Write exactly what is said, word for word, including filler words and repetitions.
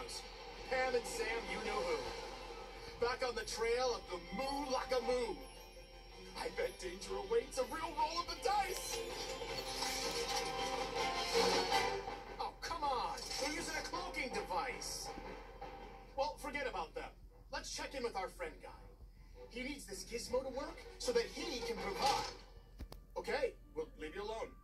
heroes. Pam and Sam, you know who. Back on the trail of the Moo Laka Moo. I bet danger awaits a real roll of the dice. Oh, come on. They're using a cloaking device. Well, forget about them. Let's check in with our friend guy. He needs this gizmo to work so that he can provide. Okay, we'll leave you alone.